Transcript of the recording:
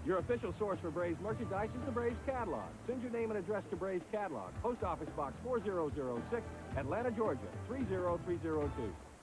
Your official source for Braves merchandise is the Braves catalog. Send your name and address to Braves catalog. Post Office Box 4006, Atlanta, Georgia 30302.